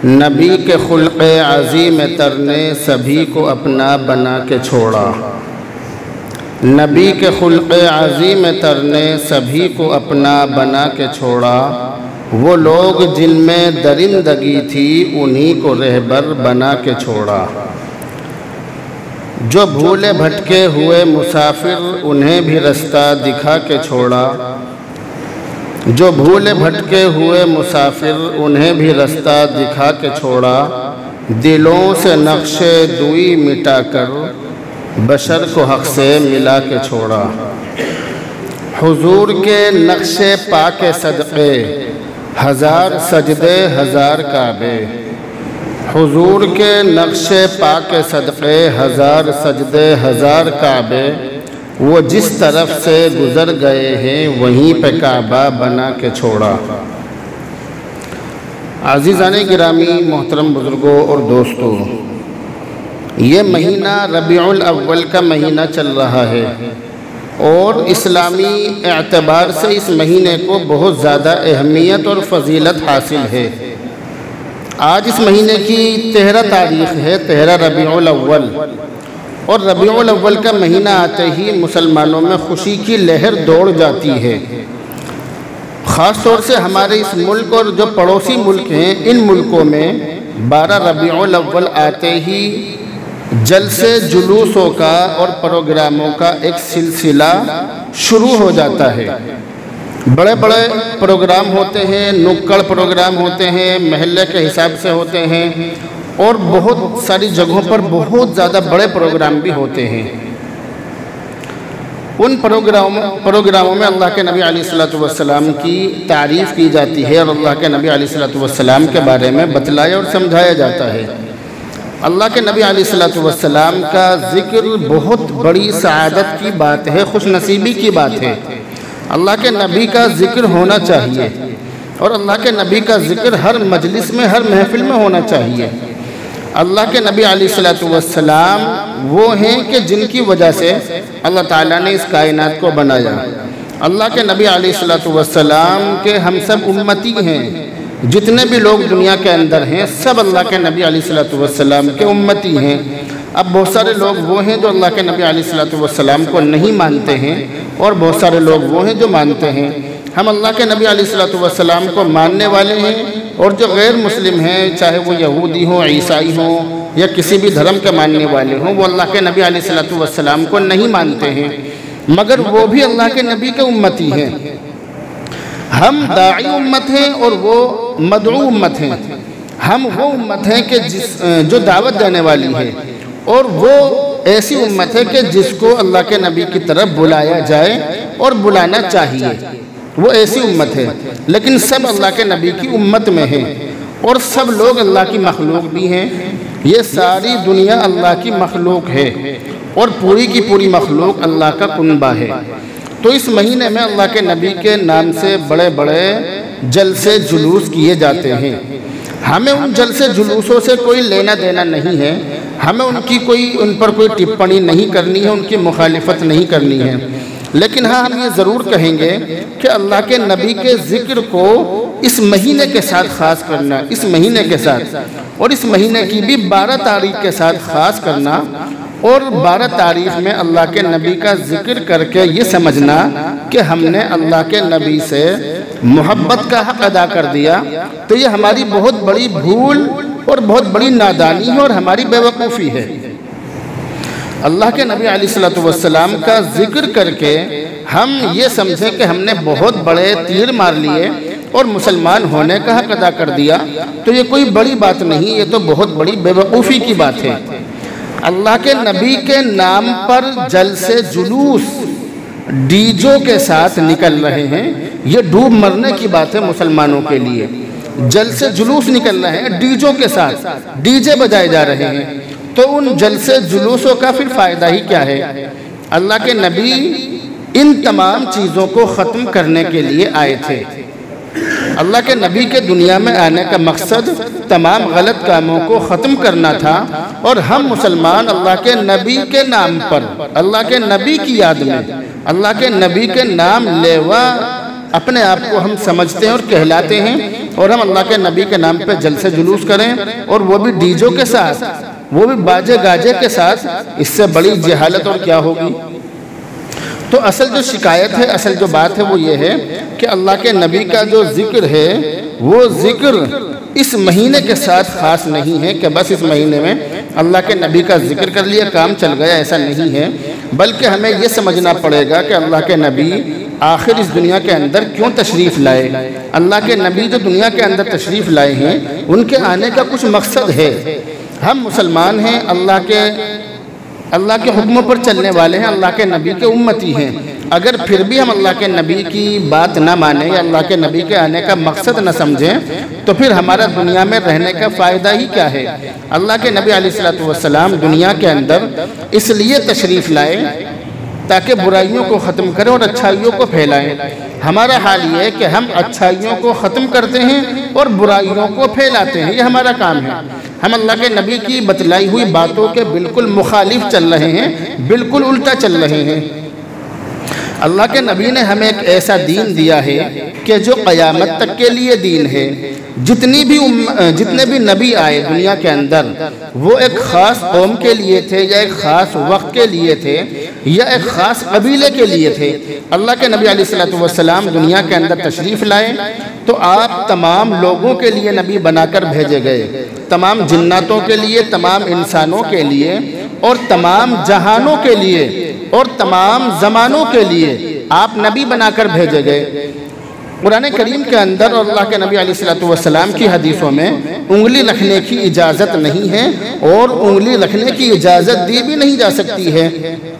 نبی کے خلق عظیم تر نے سبھی کو اپنا بنا کے چھوڑا۔ نبی کے خلق عظیم تر نے سبھی کو اپنا بنا کے چھوڑا۔ وہ لوگ جن میں درندگی تھی انہی کو رہبر بنا کے چھوڑا۔ جو بھولے بھٹکے ہوئے مسافر انہیں بھی رستہ دکھا کے چھوڑا۔ جو بھولے بھٹکے ہوئے مسافر انہیں بھی رستہ دکھا کے چھوڑا۔ دلوں سے نقش دوئی مٹا کر بشر کو حق سے ملا کے چھوڑا۔ حضور کے نقش پا کے صدقے ہزار سجدے ہزار کعبے۔ حضور کے نقش پا کے صدقے ہزار سجدے ہزار کعبے۔ وہ جس طرف سے گزر گئے ہیں وہیں پہ کعبہ بنا کے چھوڑا۔ عزیزان گرامی، محترم بزرگوں اور دوستوں، یہ مہینہ ربیع الاول کا مہینہ چل رہا ہے اور اسلامی اعتبار سے اس مہینے کو بہت زیادہ اہمیت اور فضیلت حاصل ہے۔ آج اس مہینے کی 13 تاریخ ہے، 13 ربیع الاول، اور ربیع الاول کا مہینہ آتے ہی مسلمانوں میں خوشی کی لہر دوڑ جاتی ہے۔ خاص طور سے ہمارے اس ملک اور جو پڑوسی ملک ہیں، ان ملکوں میں 12 ربیع الاول آتے ہی جلسے جلوسوں کا اور پروگراموں کا ایک سلسلہ شروع ہو جاتا ہے۔ بڑے بڑے پروگرام ہوتے ہیں، نکڑ پروگرام ہوتے ہیں، محلے کے حساب سے ہوتے ہیں، اور بہت ساری جگہوں پر بہت زیادہ بڑے پروگرام بھی ہوتے ہیں۔ ان پروگراموں میں اللہ کے نبی علیہ السلام کی تعریف کی جاتی ہے اور اللہ کے نبی علیہ السلام کے بارے میں بتلایا اور سمجھایا جاتا ہے۔ اللہ کے نبی علیہ السلام کا ذکر بہت بڑی سعادت کی بات ہے، خوش نصیبی کی بات ہے۔ اللہ کے نبی کا ذکر ہونا چاہیے اور اللہ کے نبی کا ذکر ہر مجلس میں، ہر محفل میں ہونا چاہیے۔ اللہ کے نبی علیہ السلام وہ ہیں کہ جن کی وجہ سے اللہ تعالیٰ نے اس کائنات کو بنایا۔ اللہ کے نبی علیہ السلام کے ہم سب امتی ہیں، جتنے بھی لوگ دنیا کے اندر ہیں سب اللہ کے نبی علیہ السلام کے امتی ہیں۔ اب بہت سارے لوگ وہ ہیں جو اللہ کے نبی علیہ السلام کو نہیں مانتے ہیں اور بہت سارے لوگ وہ ہیں جو مانتے ہیں۔ ہم اللہ کے نبی علیہ السلام کو ماننے والے ہیں، اور جو غیر مسلم ہیں، چاہے وہ یہودی ہوں، عیسائی ہوں یا کسی بھی دھرم کے ماننے والے ہوں، وہ اللہ کے نبی علیہ السلام کو نہیں مانتے ہیں، مگر وہ بھی اللہ کے نبی کے امتی ہیں۔ ہم داعی امت ہیں اور وہ مدعو امت ہیں۔ ہم وہ امت ہیں کہ جو دعوت دینے والی ہے، اور وہ ایسی امت ہے کہ جس کو اللہ کے نبی کی طرف بلایا جائے اور بلانا چاہیے، وہ ایسی امت ہے۔ لیکن سب اللہ کے نبی کی امت میں ہیں، اور سب لوگ اللہ کی مخلوق بھی ہیں۔ یہ ساری دنیا اللہ کی مخلوق ہے اور پوری کی پوری مخلوق اللہ کا کنبہ ہے۔ تو اس مہینے میں اللہ کے نبی کے نام سے بڑے بڑے جلسے جلوس کیے جاتے ہیں۔ ہمیں ان جلسے جلوسوں سے کوئی لینا دینا نہیں ہے، ہمیں ان پر کوئی ٹپڑی نہیں کرنی ہے، ان کی مخالفت نہیں کرنی ہے، لیکن ہاں ہم یہ ضرور کہیں گے کہ اللہ کے نبی کے ذکر کو اس مہینے کے ساتھ خاص کرنا، اس مہینے کے ساتھ، اور اس مہینے کی بھی 12 تاریخ کے ساتھ خاص کرنا، اور 12 تاریخ میں اللہ کے نبی کا ذکر کر کے یہ سمجھنا کہ ہم نے اللہ کے نبی سے محبت کا حق ادا کر دیا، تو یہ ہماری بہت بڑی بھول اور بہت بڑی نادانی ہے اور ہماری بے وقوفی ہے۔ اللہ کے نبی علیہ السلام کا ذکر کر کے ہم یہ سمجھیں کہ ہم نے بہت بڑے تیر مار لیے اور مسلمان ہونے کا حق ادا کر دیا، تو یہ کوئی بڑی بات نہیں، یہ تو بہت بڑی بے وقوفی کی بات ہے۔ اللہ کے نبی کے نام پر جلسے جلوس ڈیجوں کے ساتھ نکل رہے ہیں، یہ ڈوب مرنے کی بات ہے مسلمانوں کے لیے۔ جلسے جلوس نکل رہے ہیں ڈیجوں کے ساتھ، ڈیجے بجائے جا رہے ہیں، تو ان جلسے جلوسوں کا پھر فائدہ ہی کیا ہے؟ اللہ کے نبی ان تمام چیزوں کو ختم کرنے کے لیے آئے تھے۔ اللہ کے نبی کے دنیا میں آنے کا مقصد تمام غلط کاموں کو ختم کرنا تھا، اور ہم مسلمان اللہ کے نبی کے نام پر، اللہ کے نبی کی یاد میں، اللہ کے نبی کے نام لیوا اپنے آپ کو ہم سمجھتے ہیں اور کہلاتے ہیں، اور ہم اللہ کے نبی کے نام پہ جلسے جلوس کریں اور وہ بھی ڈیجوں کے ساتھ، وہ بھی باجے گاجے کے ساتھ، اس سے بڑی جہالت اور کیا ہوگی؟ تو اصل جو شکایت ہے، اصل جو بات ہے وہ یہ ہے کہ اللہ کے نبی کا جو ذکر ہے وہ ذکر اس مہینے کے ساتھ خاص نہیں ہے کہ بس اس مہینے میں اللہ کے نبی کا ذکر کر لیا کام چل گیا، ایسا نہیں ہے، بلکہ ہمیں یہ سمجھنا پڑے گا کہ اللہ کے نبی آخر اس دنیا کے اندر کیوں تشریف لائے۔ اللہ کے نبی جو دنیا کے اندر تشریف لائے ہیں ان کے آنے کا کچھ مقصد ہے۔ ہم مسلمان ہیں، اللہ کے حکموں پر چلنے والے ہیں، اللہ کے نبی کے امتی ہیں، اگر پھر بھی ہم اللہ کے نبی کی بات نہ مانیں یا اللہ کے نبی کے آنے کا مقصد نہ سمجھیں تو پھر ہمارا دنیا میں رہنے کا فائدہ ہی کیا ہے؟ اللہ کے نبی علیہ السلام دنیا کے اندر اس لیے تشریف لائے تاکہ برائیوں کو ختم کریں اور اچھائیوں کو پھیلائیں۔ ہمارا حال یہ ہے کہ ہم اچھائیوں کو ختم کرتے ہیں اور برائیوں کو پھیلاتے ہیں، یہ ہمارا کام ہے۔ ہم اللہ کے نبی کی بتلائی ہوئی باتوں کے بالکل مخالف چل رہے ہیں، بالکل الٹا چل رہے ہیں۔ اللہ کے نبی نے ہمیں ایک ایسا دین دیا ہے کہ جو قیامت تک کے لیے دین ہے۔ جتنے بھی نبی آئے دنیا کے اندر وہ ایک خاص قوم کے لیے تھے یا ایک خاص وقت کے لیے تھے یا ایک خاص قبیلے کے لیے تھے۔ اللہ کے نبی علیہ السلام دنیا کے اندر تشریف لائے تو آپ تمام لوگوں کے لیے نبی بنا کر بھیجے گئے، تمام جناتوں کے لیے، تمام انسانوں کے لیے اور تمام جہانوں کے لیے اور تمام زمانوں کے لیے آپ نبی بنا کر بھیجے گئے۔ قرآن کریم کے اندر اور اللہ کے نبی علیہ السلام کی حدیثوں میں انگلی رکھنے کی اجازت نہیں ہے اور انگلی رکھنے کی اجازت دی بھی نہیں جا سکتی ہے۔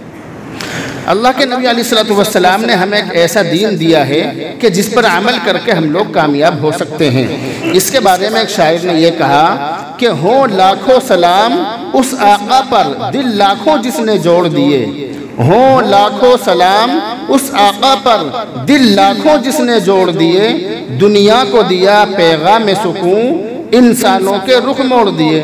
اللہ کے نبی علیہ السلام نے ہمیں ایک ایسا دین دیا ہے کہ جس پر عمل کر کے ہم لوگ کامیاب ہو سکتے ہیں۔ اس کے بارے میں ایک شاعر نے یہ کہا کہ ہوں لاکھوں سلام اس آقا پر دل لاکھوں جس نے جوڑ دیے، ہوں لاکھوں سلام اس آقا پر دل لاکھوں جس نے جوڑ دیے، دنیا کو دیا پیغام سکون انسانوں کے رخ موڑ دیے۔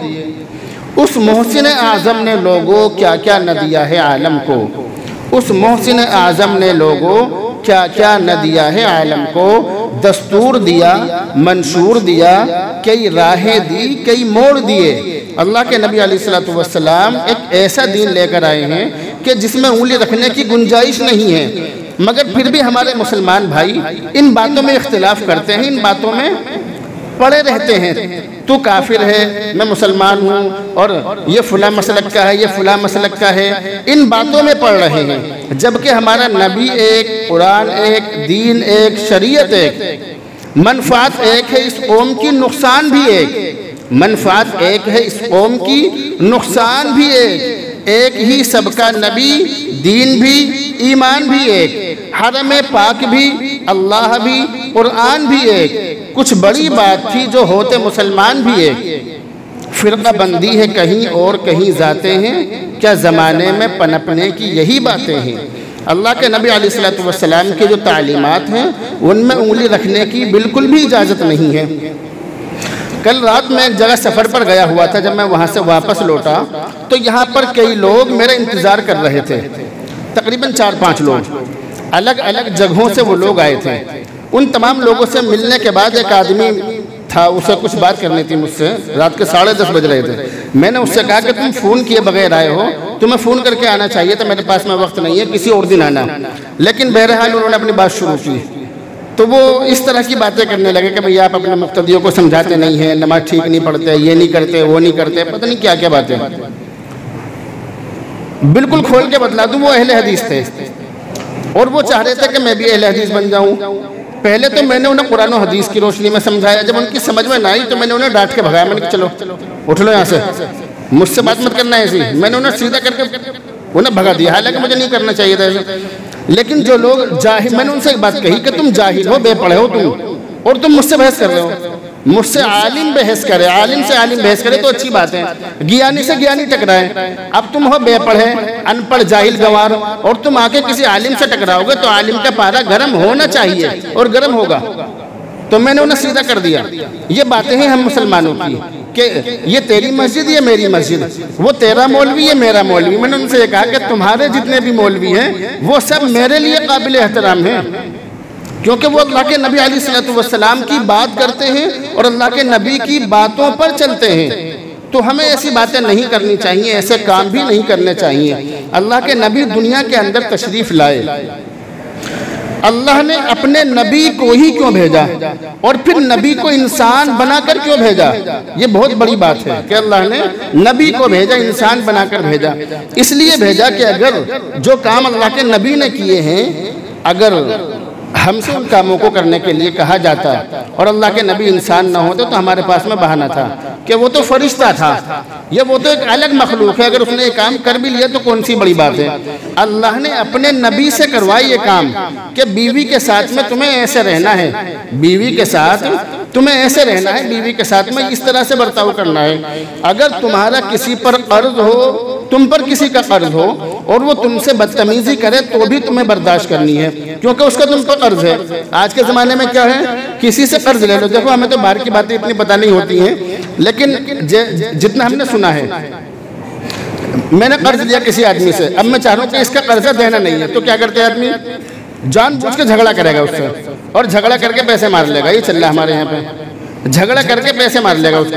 اس محسن اعظم نے لوگوں کیا کیا نہ دیا ہے عالم کو، اس محسن اعظم نے لوگوں کیا کیا نہ دیا ہے عالم کو، دستور دیا منشور دیا کئی راہیں دی کئی موڑ دیے۔ اللہ کے نبی علیہ السلام ایک ایسا دین لے کر آئے ہیں کہ جس میں انگلی رکھنے کی گنجائش نہیں ہے، مگر پھر بھی ہمارے مسلمان بھائی ان باتوں میں اختلاف کرتے ہیں، ان باتوں میں پڑے رہتے ہیں۔ تو کافر ہے، میں مسلمان ہوں، اور یہ فلاں مسلک کا ہے، یہ فلاں مسلک کا ہے، ان باتوں میں پڑ رہے ہیں، جبکہ ہمارا نبی ایک، قرآن ایک، دین ایک، شریعت ایک، منفعت ایک ہے، اس قوم کی نقصان بھی ایک، منفعت ایک ہے، اس قوم کی نقصان بھی ایک ہی سب کا نبی، دین بھی، ایمان بھی ایک، حرم پاک بھی، اللہ بھی، قرآن بھی ایک، کچھ بڑی بات تھی جو ہوتے مسلمان بھی ایک۔ فرقہ بندی ہے کہیں اور کہیں ذاتیں ہیں، کیا زمانے میں پنپنے کی یہی باتیں ہیں۔ اللہ کے نبی علیہ السلام کی جو تعلیمات ہیں ان میں انگلی رکھنے کی بالکل بھی اجازت نہیں ہے۔ کل رات میں ایک جگہ سفر پر گیا ہوا تھا، جب میں وہاں سے واپس لوٹا تو یہاں پر کئی لوگ میرا انتظار کر رہے تھے، تقریباً 4-5 لوگ، الگ الگ جگہوں سے وہ لوگ آئے تھے۔ ان تمام لوگوں سے ملنے کے بعد ایک آدمی تھا، اسے کچھ بات کرنی تھی مجھ سے، رات کے 10:30 بج رہے تھے۔ میں نے اس سے کہا کہ تم فون کیے بغیر آئے ہو، تمہیں فون کر کے آنا چاہیے تھا، میرے پاس میں وقت نہیں ہے، کسی اور دن آنا۔ لیکن بہرحال انہوں نے اپنی بات شروع کی تو وہ اس طرح کی باتیں کرنے لگے کہ بھئی آپ اپنے مقتدیوں کو سمجھاتے نہیں ہیں، نماز ٹھیک نہیں پڑھتے، یہ نہیں کرتے، وہ نہیں کرتے، پتہ نہیں کیا کیا باتیں۔ بالکل کھول کے بتلا دوں، وہ اہل حدیث تھے اور وہ چاہ رہے تھے کہ میں بھی اہل حدیث بن جاؤں۔ پہلے تو میں نے انہیں قرآن و حدیث کی روشنی میں سمجھایا، جب ان کی سمجھ میں نہ آئی تو میں نے انہیں ڈانٹ کے بھگایا، میں نے کہا چلو اٹھ لو یہاں سے، مجھ سے بات مت کرنا ہے ایسی۔ میں نے انہیں سیدھا کر کے انہیں بھگا دیا، حالانکہ مجھے نہیں کرنا چاہیے تھا ایسا۔ لیکن جو لوگ جاہل، میں نے ان سے ایک بات کہی کہ تم جاہل ہو، بے پڑھے ہو تم، اور تم مجھ سے بحث کر رہے ہو۔ مجھ سے عالم بحث کرے، عالم سے عالم بحث کرے تو اچھی بات ہے، گیانی سے گیانی ٹکرائے۔ اب تم ہو بے پڑھے، ان پڑھ، جاہل، گنوار، اور تم آ کے کسی عالم سے ٹکراؤ گے تو عالم کا پارا گرم ہونا چاہیے اور گرم ہوگا۔ تو میں نے انہیں سیدھا کر دیا۔ یہ باتیں ہیں ہم مسلمانوں کی کہ یہ تیری مسجد، یہ میری مسجد، وہ تیرا مولوی، یہ میرا مولوی۔ میں نے ان سے یہ کہا کہ تمہارے جتنے بھی مولوی ہیں وہ سب میرے لیے قابل احترام ہیں، کیونکہ وہ اللہ کے نبی علیہ السلام کی بات کرتے ہیں اور اللہ کے نبی کی باتوں پر چلتے ہیں۔ تو ہمیں ایسی باتیں نہیں کرنی چاہیے، ایسے کام بھی نہیں کرنے چاہیے۔ اللہ کے نبی دنیا کے اندر تشریف لائے، اللہ نے اپنے نبی کو ہی کیوں بھیجا اور پھر نبی کو انسان بنا کر کیوں بھیجا؟ یہ بہت بڑی بات ہے کہ اللہ نے نبی کو بھیجا، انسان بنا کر بھیجا۔ اس لیے بھیجا کہ اگر جو کام اللہ کے نبی نے کیے ہیں، اگر ہم سے ان کاموں کو کرنے کے لیے کہا جاتا اور اللہ کے نبی انسان نہ ہوتے تو ہمارے پاس میں بہانہ تھا کہ وہ تو فرشتہ تھا، وہ تو ایک الگ مخلوق ہے، اگر اس نے یہ کام کر بھی لیا تو کون سی بڑی بات ہے؟ اللہ نے اپنے نبی سے کروائی یہ کام کہ بیوی کے ساتھ میں تمہیں ایسے رہنا ہے، بیوی کے ساتھ تمہیں ایسے رہنا ہے، بیوی کے ساتھ میں اس طرح سے برتاؤ کرنا ہے۔ اگر تمہارا کسی پر قرض ہو، تم پر کسی کا قرض ہو اور وہ تم سے بدتمیزی کرے تو بھی تمہیں برداشت کرنی ہے، کیونکہ اس کا تم پر قرض ہے۔ آج کے زمانے میں کیا ہے؟ کسی سے قرض لے لو، دیکھو ہمیں تو باہر کی باتیں اتنی پتہ نہیں ہوتی ہیں، لیکن جتنا ہم نے سنا ہے، میں نے قرض لیا کسی آدمی سے، اب میں چاہ رہا ہوں کہ اس کا قرضہ دینا نہیں ہے، تو کیا کرتے ہیں آدمی؟ جان بوجھ کے جھگڑا کرے گا اس سے اور جھگڑا کر کے پیسے مار لے گا۔ یہ چل رہا ہے ہمارے یہاں پہ، جھگڑا کر کے پیسے مار لے گا اس سے،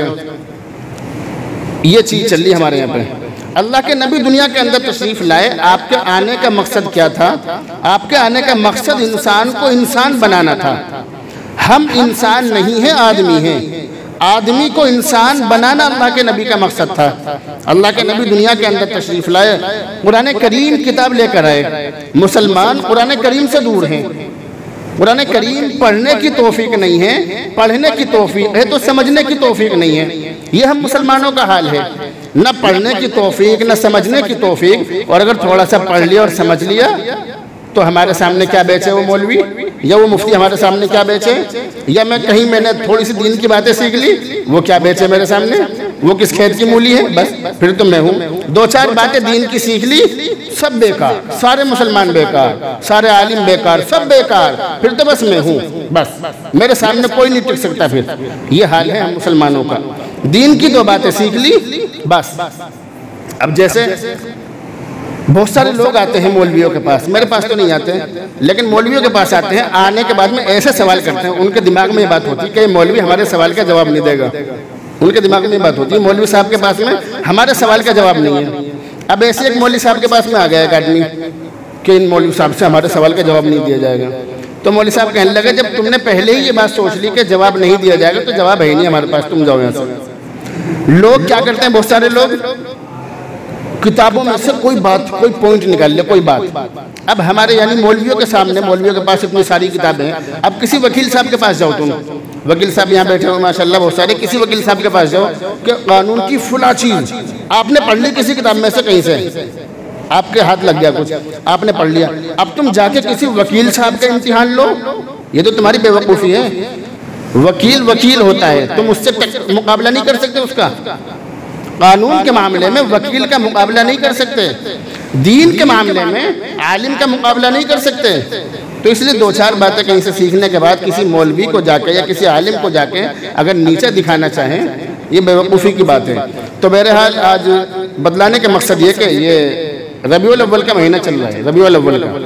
یہ چیز چل رہی ہے ہمارے یہاں پہ۔ اللہ کے نبی دنیا کے اندر تشریف لائے، آپ کے آنے کا مقصد کیا تھا؟ آپ کے آنے کا مقصد انسان کو انسان بنانا تھا۔ ہم انسان نہیں ہیں، آدمی ہیں، آدمی کو انسان بنانا اللہ کے نبی کا مقصد تھا۔ اللہ کے نبی دنیا کے اندر تشریف لائے، قرآن کریم کتاب لے کر آئے۔ مسلمان قرآن کریم سے دور ہیں، قرآن کریم پڑھنے کی توفیق نہیں ہے، پڑھنے کی توفیق ہے تو سمجھنے کی توفیق نہیں ہے۔ یہ ہم مسلمانوں کا حال ہے، نہ پڑھنے کی توفیق نہ سمجھنے کی توفیق، اور اگر تھوڑا سا پڑھ لیا اور سمجھ لیا تو ہمارے سامنے کیا بیچے وہ مولوی یا وہ مفتی ہمارے سامنے کیا بیچے، یا میں نے تھوڑی سی دین کی باتیں سیکھ لی، وہ کیا بیچے میرے سامنے، وہ کس کھیت کی مولی ہے، بس پھر تو میں ہوں۔ دو چار باتیں دین کی سیکھ لی، سب بیکار، سارے مسلمان بیکار، سارے عالم بیکار، سب بیکار، پھر تو بس میں ہوں، بس میرے سامنے کوئی نہیں ٹک سکتا۔ پھر یہ حال ہے ہم مسلمانوں کا، دین کی دو باتیں سیکھ لی بس۔ اب جیسے بہت سارے لوگ آتے ہیں مولویوں کے پاس، میرے پاس تو نہیں آتے لیکن مولویوں کے پاس آتے ہیں، آنے کے بعد میں ایسے سوال کرتے ہیں، ان کے دماغ میں یہ بات ہوتی ہے کہ مولوی ہمارے سوال کا جواب نہیں دے گا، ان کے دماغ میں یہ بات ہوتی ہے مولوی صاحب کے پاس میں ہمارے سوال کا جواب نہیں ہے۔ اب ایسے ایک مولوی صاحب کے پاس میں آ گیا ایک آدمی کہ ان مولوی صاحب سے ہمارے سوال کا جواب نہیں دیا جائے گا، تو مولوی صاحب کہنے لگے جب تم نے پہلے ہی یہ بات سوچ لی کہ جواب نہیں دیا جائے گا تو جواب ہے ہی نہیں ہمارے پاس، تم جاؤ یہاں سے۔ لوگ کیا کرتے ہیں، بہت سارے لوگ کتابوں میں سے کوئی بات، کوئی پوائنٹ نکال لے، کوئی بات۔ اب ہمارے یعنی مولویوں کے سامنے، مولویوں کے پاس اتنی ساری کتابیں ہیں، اب کسی وکیل صاحب کے پاس جاؤ، تم وکیل صاحب یہاں بیٹھے ہو ماشاءاللہ بہت سارے، کسی وکیل صاحب کے پاس جاؤ کہ قانون کی فلاں چیز آپ نے پڑھ لی کسی کتاب میں سے، کہیں سے آپ کے ہاتھ لگ گیا کچھ، آپ نے پڑھ لیا، اب تم جا کے کسی وکیل صاحب کا امتحان لو، یہ تو تمہاری بے وقوفی ہے۔ وکیل ہوتا ہے، تم اس سے مقابلہ نہیں کر سکتے، اس کا قانون کے معاملے میں وکیل کا مقابلہ نہیں کر سکتے، دین کے معاملے میں عالم کا مقابلہ نہیں کر سکتے۔ تو اس لیے دو چار باتیں کہیں سے سیکھنے کے بعد کسی مولوی کو جا کے یا کسی عالم کو جا کے اگر نیچے دکھانا چاہیں، یہ بے وقوفی کی بات ہے۔ تو بہرحال آج بدلانے کا مقصد یہ کہ یہ ربیع الاول کا مہینہ چل رہا ہے، ربیع الاول کا،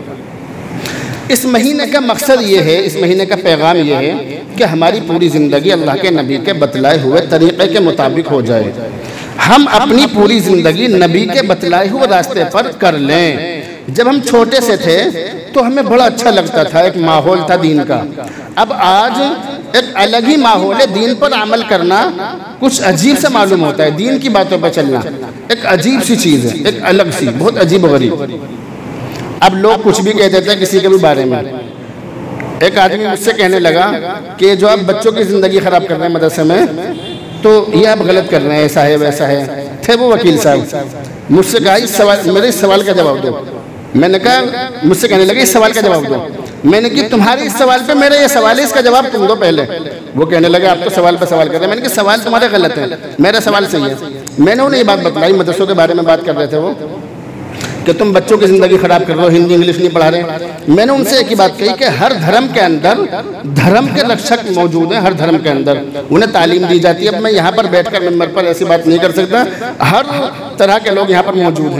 اس مہینے کا مقصد یہ ہے، اس مہینے کا پیغام یہ ہے کہ ہماری پوری زندگی اللہ کے نبی کے بتلائے ہوئے طریقے کے مطابق ہو جائے، ہم اپنی پوری زندگی نبی کے بتلائے ہوئے راستے پر کر لیں۔ جب ہم چھوٹے سے تھے تو ہمیں بڑا اچھا لگتا تھا، ایک ماحول تھا دین کا، اب آج ایک الگ ہی ماحول ہے، دین پر عمل کرنا کچھ عجیب سے معلوم ہوتا ہے، دین کی باتوں پہ چلنا ایک عجیب سی چیز ہے، ایک الگ سی، بہت عجیب و غریب۔ اب لوگ کچھ بھی کہہ دیتے ہیں کسی کے بھی بارے میں۔ ایک آدمی مجھ سے کہنے لگا کہ جو آپ بچوں کی زندگی خراب کر رہے ہیں مدرسے میں، تو یہ آپ غلط کر رہے ہیں، ایسا ہے ویسا ہے۔ تھے وہ وکیل صاحب، مجھ سے کہا میرے اس سوال کا جواب دو۔ میں نے کہا، مجھ سے کہنے لگے اس سوال کا جواب دو۔ میں نے کہا تمہارے اس سوال پہ میرا یہ سوال ہے، اس کا جواب تم دو پہلے۔ وہ کہنے لگے آپ تو سوال پہ سوال کر رہے ہیں۔ میں نے کہا سوال تمہارے غلط ہے، میرا سوال صحیح ہے۔ میں نے انہیں یہ بات بتلائی، مدرسوں کے بارے میں بات کر رہے تھے وہ، کہ تم بچوں کی زندگی خراب کر رہے ہو، ہندی انگلش نہیں پڑھا رہے۔ میں نے ان سے ایک ہی بات کہی کہ ہر دھرم کے اندر دھرم کے رکشک موجود ہیں، ہر دھرم کے اندر انہیں تعلیم دی جاتی ہے۔ اب میں یہاں پر بیٹھ کر ممبر پر ایسی بات نہیں کر سکتا، ہر طرح کے لوگ یہاں پر موجود ہیں،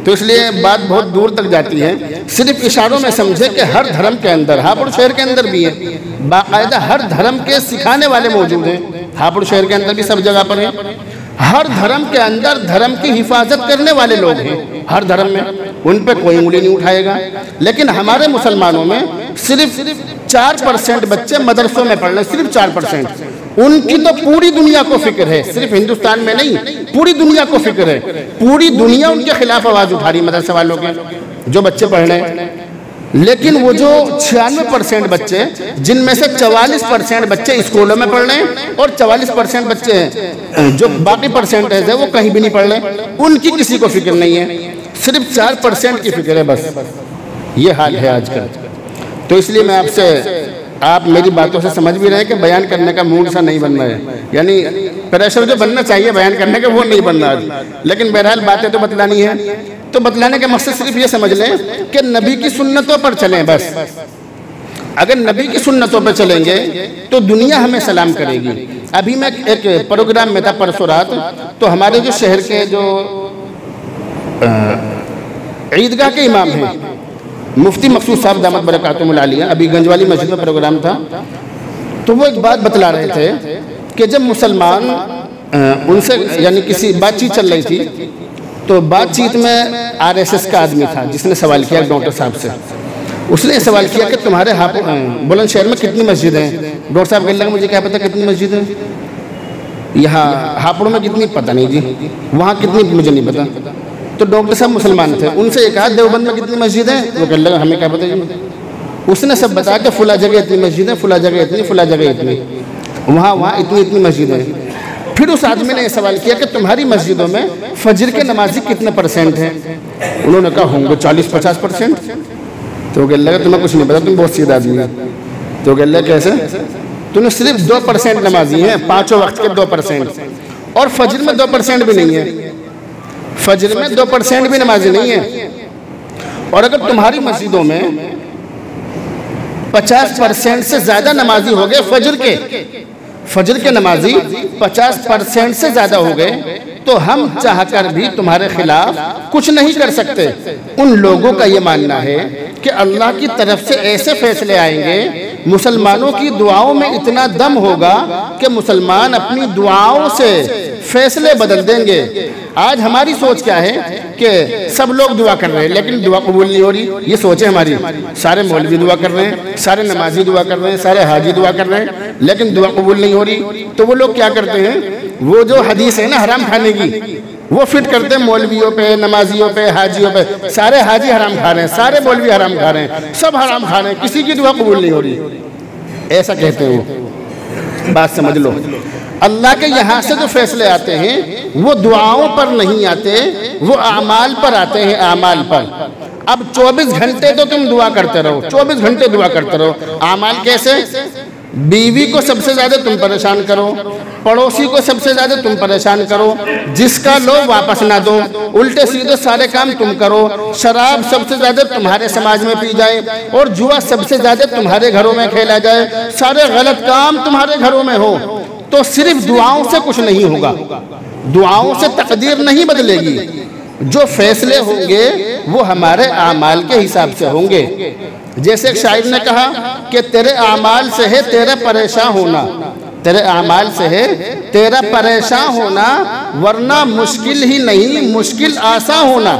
تو اس لیے بات بہت دور تک جاتی ہے. صرف اشاروں میں سمجھے کہ ہر دھرم کے اندر، ہاپوڑ شہر کے اندر بھی ہے، باقاعدہ ہر دھرم کے سکھانے والے موجود ہیں. ہاپوڑ شہر کے اندر بھی سب جگہ پر ہیں. ہر دھرم کے اندر دھرم کی حفاظت کرنے والے لوگ ہیں ہر دھرم میں، ان پہ کوئی انگلی نہیں اٹھائے گا. لیکن ہمارے مسلمانوں میں صرف 4% بچے مدرسوں میں پڑھ رہے ہیں، صرف 4%. ان کی تو پوری دنیا کو فکر ہے، صرف ہندوستان میں نہیں، پوری دنیا کو فکر ہے. پوری دنیا ان کے خلاف آواز اٹھا رہی مدرسے والوں کے جو بچے پڑھ رہے ہیں. لیکن وہ جو 96% بچے، جن میں سے 44% بچے اسکولوں میں پڑھ رہے ہیں اور 44% بچے ہیں جو باقی پرسنٹیج ہے وہ کہیں بھی نہیں پڑھ رہے، ان کی کسی کو فکر نہیں ہے. صرف 4% کی فکر ہے بس. یہ حال ہے آج کل. تو اس لیے میں آپ میری باتوں سے سمجھ بھی رہے ہیں کہ بیان کرنے کا موڈ سا نہیں بننا ہے، یعنی پریشر جو بننا چاہیے بیان کرنے کا وہ نہیں بننا آج. لیکن بہرحال باتیں تو بتلانی ہے. تو بتلانے کا مقصد صرف یہ سمجھ لیں کہ نبی کی سنتوں پر چلیں بس. اگر نبی کی سنتوں پر چلیں گے تو دنیا ہمیں سلام کرے گی. ابھی میں ایک پروگرام میں تھا پرسوں رات، تو ہمارے جو شہر کے جو عیدگاہ کے امام ہیں مفتی مقصود صاحب دامت برکاتہم العالیہ، ابھی گنجوالی مسجد میں پروگرام تھا، تو وہ ایک بات بتلا رہے تھے کہ جب مسلمان ان سے یعنی کسی بات چیت چل رہی تھی، تو بات چیت میں RSS کا آدمی تھا جس نے سوال کیا ڈاکٹر صاحب سے. اس نے سوال کیا کہ تمہارے بلند شہر میں کتنی مسجد ہیں؟ ڈاکٹر صاحب کہنے لگا مجھے کیا پتہ کتنی مسجد ہیں، یہاں ہاپوڑ میں کتنی پتہ نہیں جی، وہاں کتنی مجھے نہیں پتہ. تو ڈاکٹر صاحب مسلمان تھے، ان سے یہ کہا دیوبند میں کتنی مسجد ہیں؟ وہ کہنے لگا ہمیں کیا پتہ جی. اس نے سب بتایا کہ فلاں جگہ اتنی مسجد ہیں، فلاں جگہ اتنی، فلاں جگہ اتنی، وہاں اتنی مسجدیں ہیں. پھر اس آدمی نے یہ سوال کیا کہ تمہاری مسجدوں میں فجر کے نمازی کتنے % ہیں؟ انہوں نے کہا ہوں گے 40-50%. تو کہنے لگا تمہیں کچھ نہیں پتا، تم بہت سیدھا آدمی ہے. تو کہنے لگا کیسے؟ تمہیں صرف 2% نمازی ہیں، 5 وقت کے 2%، اور فجر میں 2% بھی نہیں ہے. فجر میں 2% بھی نمازی نہیں ہے. اور اگر تمہاری مسجدوں میں 50% سے زیادہ نمازی ہو گئے فجر کے نمازی 50% سے زیادہ ہو گئے، تو ہم چاہ کر بھی تمہارے خلاف کچھ نہیں کر سکتے. ان لوگوں کا یہ ماننا ہے کہ اللہ کی طرف سے ایسے فیصلے آئیں گے، مسلمانوں کی دعاؤں میں اتنا دم ہوگا کہ مسلمان اپنی دعاؤں سے فیصلے بدل دیں گے. آج ہماری سوچ کیا ہے کہ سب لوگ دعا کر رہے ہیں لیکن دعا قبول نہیں ہو رہی. یہ سوچ ہے ہماری. سارے مولوی دعا کر رہے ہیں، سارے نمازی دعا کر رہے ہیں، سارے حاجی دعا کر رہے ہیں، لیکن دعا قبول نہیں ہو رہی. تو وہ لوگ کیا کرتے ہیں، وہ جو حدیث ہے نا حرام کھانے کی، وہ فٹ کرتے ہیں مولویوں پہ، نمازیوں پہ، حاجیوں پہ. سارے حاجی حرام کھا رہے ہیں، سارے مولوی حرام کھا رہے ہیں، سب حرام کھا رہے ہیں، کسی کی دعا قبول نہیں ہو رہی. ایسا کہتے ہیں وہ. بات سمجھ لو، اللہ کے یہاں سے جو فیصلے آتے ہیں وہ دعاؤں پر نہیں آتے، وہ اعمال پر آتے ہیں، اعمال پر. اب 24 گھنٹے تو تم دعا کرتے رہو، 24 گھنٹے دعا کرتے رہو. اعمال کیسے؟ بیوی کو سب سے زیادہ تم پریشان کرو، پڑوسی کو سب سے زیادہ تم پریشان کرو، جس کا لو واپس نہ دو، الٹے سیدھے سارے کام تم کرو، شراب سب سے زیادہ تمہارے سماج میں پی جائے، اور جوا سب سے زیادہ تمہارے گھروں میں کھیلا جائے، سارے غلط کام تمہارے گھروں میں ہو. تو صرف دعاؤں سے کچھ نہیں ہوگا، دعاؤں سے تقدیر نہیں بدلے گی. جو فیصلے ہوں گے وہ ہمارے اعمال کے حساب سے ہوں گے. جیسے ایک شاعر نے کہا کہ تیرے اعمال سے ہے تیرا پریشان ہونا، تیرے اعمال سے ہے تیرا پریشان ہونا، ورنہ مشکل ہی نہیں مشکل آسان ہونا.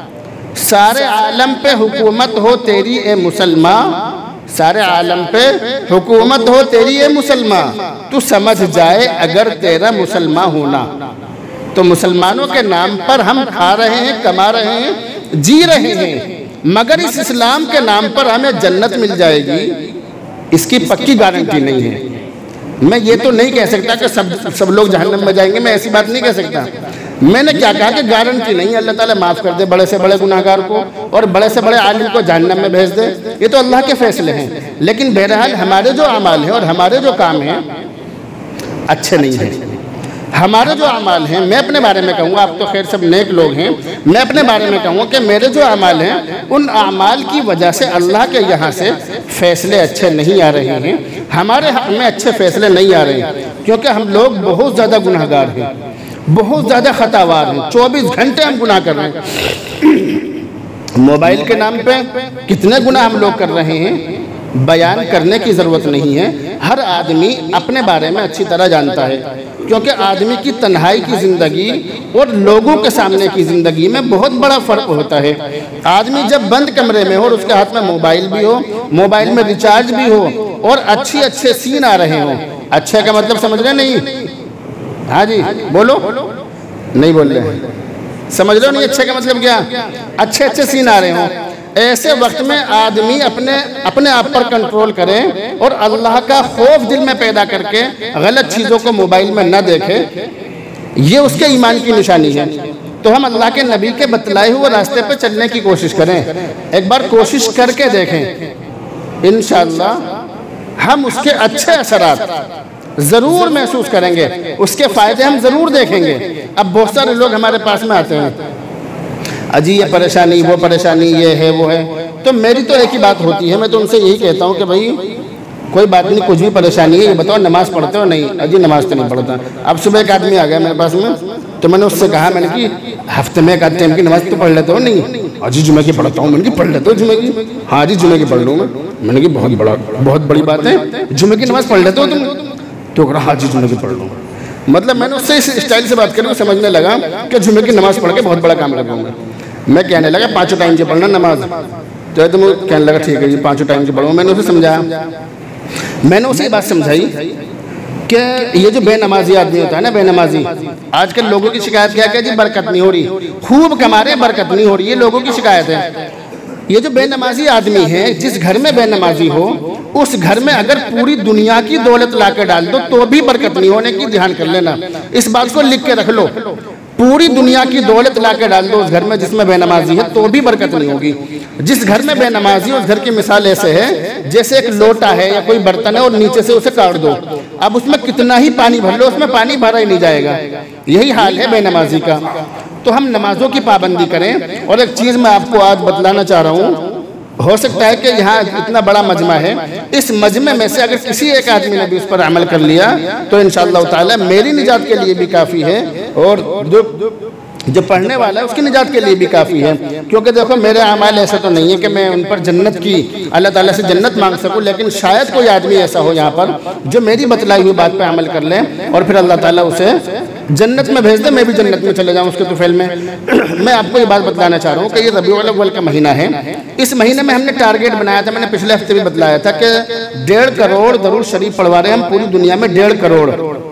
سارے عالم پہ حکومت ہو تیری اے مسلمان، سارے عالم پہ حکومت ہو تیری اے مسلمان، تو سمجھ جائے اگر تیرا مسلمان ہونا. تو مسلمانوں کے نام پر ہم کھا رہے ہیں، کما رہے ہیں، جی رہے ہیں، مگر اس اسلام کے نام پر ہمیں جنت مل جائے گی اس کی پکی گارنٹی نہیں ہے. میں یہ تو نہیں کہہ سکتا کہ سب لوگ جہنم میں جائیں گے، میں ایسی بات نہیں کہہ سکتا. میں نے کیا کہا کہ گارنٹی نہیں. اللہ تعالیٰ معاف کر دے بڑے سے بڑے گناہگار کو اور بڑے سے بڑے عالم کو جہنم میں بھیج دے، یہ تو اللہ کے فیصلے ہیں. لیکن بہرحال ہمارے جو اعمال ہیں اور ہمارے جو کام ہیں اچھے نہیں ہیں. ہمارے جو اعمال ہیں، میں اپنے بارے میں کہوں گا، آپ تو خیر سب نیک لوگ ہیں، میں اپنے بارے میں کہوں گا کہ میرے جو اعمال ہیں ان اعمال کی وجہ سے اللہ کے یہاں سے فیصلے اچھے نہیں آ رہے ہیں، ہمارے حق میں اچھے فیصلے نہیں آ رہے ہیں، کیونکہ ہم لوگ بہت زیادہ گناہگار ہیں. بہت زیادہ خطاوار ہیں، 24 گھنٹے ہم گناہ کر رہے ہیں۔ موبائل کے نام پہ کتنے گناہ ہم لوگ کر رہے ہیں، بیان کرنے کی ضرورت نہیں ہے۔ ہر آدمی اپنے بارے میں اچھی طرح جانتا ہے، کیونکہ آدمی کی تنہائی کی زندگی اور لوگوں کے سامنے کی زندگی میں بہت بڑا فرق ہوتا ہے۔ آدمی جب بند کمرے میں ہو اور اس کے ہاتھ میں موبائل بھی ہو، موبائل میں ریچارج بھی ہو اور اچھے سین آ رہے ہوں، اچھے کا مطلب سمجھ رہے نہیں؟ ہاں جی بولو، نہیں بول رہے، سمجھ رہے ہو نہیں اچھے کا مطلب کیا؟ اچھے سین آ رہے ہوں، ایسے وقت میں آدمی اپنے آپ پر کنٹرول کرے اور اللہ کا خوف دل میں پیدا کر کے غلط چیزوں کو موبائل میں نہ دیکھے، یہ اس کے ایمان کی نشانی ہے۔ تو ہم اللہ کے نبی کے بتلائے ہوئے راستے پہ چلنے کی کوشش کریں، ایک بار کوشش کر کے دیکھیں، انشاءاللہ ہم اس کے اچھے اثرات ضرور محسوس کریں گے، اس کے فائدے ہم ضرور دیکھیں گے۔ اب بہت سارے لوگ ہمارے پاس میں آتے ہیں، اجی یہ پریشانی وہ پریشانی یہ ہے وہ ہے، تو میری تو ایک ہی بات ہوتی ہے، میں تو ان سے یہی کہتا ہوں کہ بھائی کوئی بات نہیں، کچھ بھی پریشانی ہے یہ بتاؤ، نماز پڑھتے ہو؟ نہیں اجی نماز تو نہیں پڑھتا۔ اب صبح ایک آدمی آ گیا میرے پاس میں، تو میں نے اس سے کہا، میں نے کہ ہفتے میں ایک آدھ ٹائم کی نماز تو پڑھ لیتے ہو؟ نہیں اجی جمعہ کی پڑھتا ہوں۔ میں نے کہ پڑھ لیتے ہو جمعہ کی؟ ہاں جی جمعہ کی پڑھ لوں میں نے کہ بہت بڑی بات ہے، جمعہ کی نماز پڑھ لیتے ہو تم؟ تو کہا ہاں جی جمعہ کی پڑھ لوں۔ مطلب میں نے اس سے اس اسٹائل سے بات کر کے سمجھنے لگا کہ جمعہ کی نماز پڑھ کے بہت بڑا کام کر لوں گا۔ میں کہنے لگا 5 ٹائم کی پڑھنا نماز، تو وہ کہنے لگا ٹھیک ہے جی 5 ٹائم کی پڑھوں۔ میں نے اسے سمجھایا، میں نے اسے یہ بات سمجھائی کہ یہ جو بے نمازی آدمی ہوتا ہے نا، بے نمازی، آج کل لوگوں کی شکایت کیا کہ جی برکت نہیں ہو رہی، خوب کما رہے برکت نہیں ہو رہی، یہ لوگوں کی شکایت ہے۔ یہ جو بے نمازی آدمی ہے، جس گھر میں بے نمازی ہو، اس گھر میں اگر پوری دنیا کی دولت لا کے ڈال دو تو بھی برکت نہیں ہونے کی، دھیان کر لینا، اس بات کو لکھ کے رکھ لو۔ پوری دنیا کی دولت لا کے ڈال دو اس گھر میں جس میں بے نمازی ہے تو بھی برکت نہیں ہوگی۔ جس گھر میں بے نمازی ہے اس گھر کی مثال ایسے ہے جیسے ایک لوٹا ہے یا کوئی برتن ہے اور نیچے سے اسے کاٹ دو، اب اس میں کتنا ہی پانی بھر لو اس میں پانی بھرا ہی نہیں جائے گا۔ یہی حال ہے بے نمازی کا۔ تو ہم نمازوں کی پابندی کریں۔ اور ایک چیز میں آپ کو آج بتلانا چاہ رہا ہوں، ہو سکتا ہے کہ یہاں اتنا بڑا مجمع ہے، اس مجمع میں سے اگر کسی ایک آدمی نے بھی اس پر عمل کر لیا تو انشاءاللہ تعالی میری نجات کے لیے بھی کافی ہے، اور جو پڑھنے والا ہے اس کی نجات کے لیے بھی کافی ہے۔ کیونکہ دیکھو میرے اعمال ایسا تو نہیں ہے کہ میں ان پر جنت کی اللہ تعالیٰ سے جنت مانگ سکوں، لیکن شاید کوئی آدمی ایسا ہو یہاں پر جو میری بتلائی ہوئی بات پہ عمل کر لے اور پھر اللہ تعالیٰ اسے جنت میں بھیج دے، میں بھی جنت میں چلے جاؤں اس کے طفیل میں۔ میں آپ کو یہ بات بتلانا چاہ رہا ہوں کہ یہ ربیع الاول کا مہینہ ہے، اس مہینے میں ہم نے ٹارگیٹ بنایا تھا، میں نے پچھلے ہفتے بھی بتلایا تھا کہ 1.5 کروڑ درود شریف پڑھوا رہے ہیں ہم پوری دنیا میں، 1.5 کروڑ۔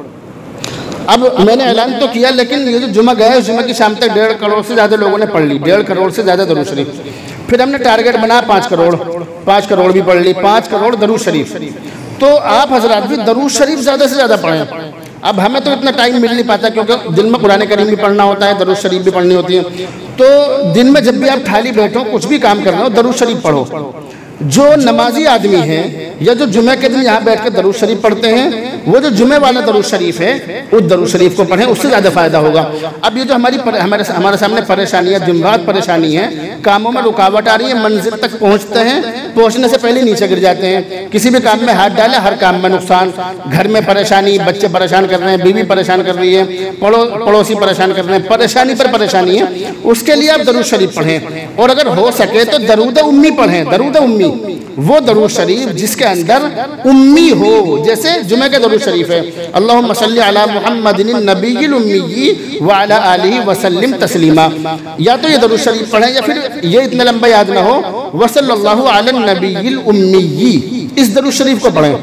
اب میں نے اعلان تو کیا، لیکن یہ جو جمعہ گیا اس جمعہ کی شام تک 1.5 کروڑ سے زیادہ لوگوں نے پڑھ لی، 1.5 کروڑ سے زیادہ درود شریف۔ پھر ہم نے ٹارگیٹ بنایا 5 کروڑ، 5 کروڑ بھی پڑھ لی، 5 کروڑ درود شریف۔ تو آپ حضرات بھی درود شریف زیادہ سے زیادہ پڑھیں۔ اب ہمیں تو اتنا ٹائم مل نہیں پاتا کیونکہ دن میں قرآن کریم بھی پڑھنا ہوتا ہے، درود شریف بھی پڑھنی ہوتی ہے، تو دن میں جب بھی آپ خالی بیٹھو کچھ بھی کام کر رہے ہو درود شریف پڑھو۔ جو نمازی آدمی ہیں یا جو جمعہ کے دن یہاں بیٹھ کے درود شریف پڑھتے ہیں، وہ جو جمعہ والا درود شریف ہے اس درود شریف کو پڑھیں، اس سے زیادہ فائدہ ہوگا۔ اب یہ جو ہمارے سامنے پریشانیاں دن رات پریشانی ہے، کاموں میں رکاوٹ آ رہی ہے، منزل تک پہنچتے ہیں، پہنچنے سے پہلے نیچے گر جاتے ہیں، کسی بھی کام میں ہاتھ ڈالے ہر کام میں نقصان، گھر میں پریشانی، بچے پریشان کر رہے ہیں، بیوی پریشان کر رہی ہے، پڑوسی پریشان کر رہے ہیں، پریشانی پر پریشانی ہے۔ اس کے لیے آپ درود شریف پڑھیں، اور اگر ہو سکے تو درود امی پڑھیں، درود امی، وہ درود شریف جس کے اندر امی ہو، جیسے جمعہ کے درود شریف ہے اللہم صلی علی محمد النبی الامی وعلی آلہ وسلم تسلیما، یا تو یہ درود شریف پڑھیں یا پھر یہ اتنا لمبا یاد نہ ہو وصلی اللہ علی النبی الامی، اس درود شریف کو پڑھیں۔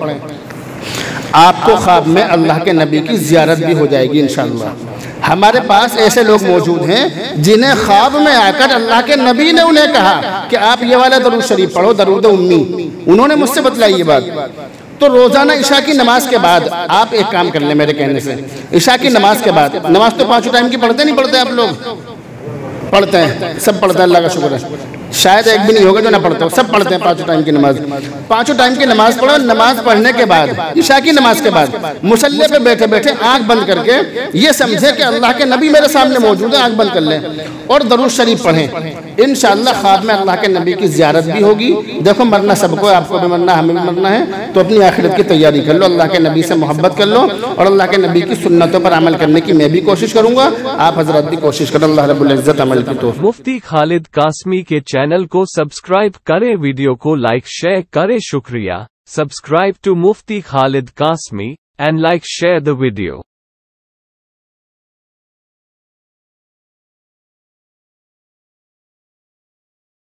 آپ کو خواب میں اللہ کے نبی کی زیارت بھی ہو جائے گی انشاءاللہ۔ ہمارے پاس ایسے لوگ موجود ہیں جنہیں خواب میں آ کر اللہ کے نبی نے انہیں کہا کہ آپ یہ والا درود شریف پڑھو، درود امی، انہوں نے مجھ سے بتلائی یہ بات۔ تو روزانہ عشاء کی نماز کے بعد آپ ایک کام کر لیں میرے کہنے سے، عشاء کی نماز کے بعد، نماز تو 5 ٹائم کی پڑھتے نہیں پڑھتے آپ لوگ؟ پڑھتے ہیں، سب پڑھتے ہیں، اللہ کا شکر ہے۔ شاید ایک بھی نہیں ہوگا جو نہ پڑھتا ہو، سب پڑھتے ہیں پانچوں ٹائم کی نماز۔ پانچوں ٹائم کی نماز پڑھو، نماز پڑھنے کے بعد، عشاء کی نماز کے بعد مصلی پہ بیٹھے بیٹھے آنکھ بند کر کے یہ سمجھے کہ اللہ کے نبی میرے سامنے موجود ہے، آنکھ بند کر لیں اور درود شریف پڑھیں۔ انشاءاللہ خواب میں اللہ کے نبی کی زیارت بھی ہوگی۔ دیکھو مرنا سب کو، آپ کو بھی مرنا، ہمیں بھی مرنا ہے، تو اپنی آخرت کی تیاری کر لو، اللہ کے نبی سے محبت کر لو اور اللہ کے نبی کی سنتوں پر عمل کرنے کی میں بھی کوشش کروں گا، آپ حضرات بھی کوشش کریں۔ اللہ رب العزت عمل کی توفیق۔ مفتی خالد قاسمی کے چینل کو سبسکرائب کریں، ویڈیو کو لائک شیئر کریں۔ شکریہ۔ سبسکرائب ٹو مفتی Khalid Qasmi and like share the video.